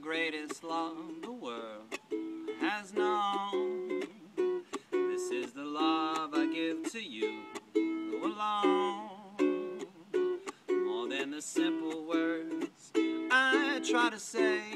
greatest love the world has known. This is the love I give to you alone. More than the simple words I try to say,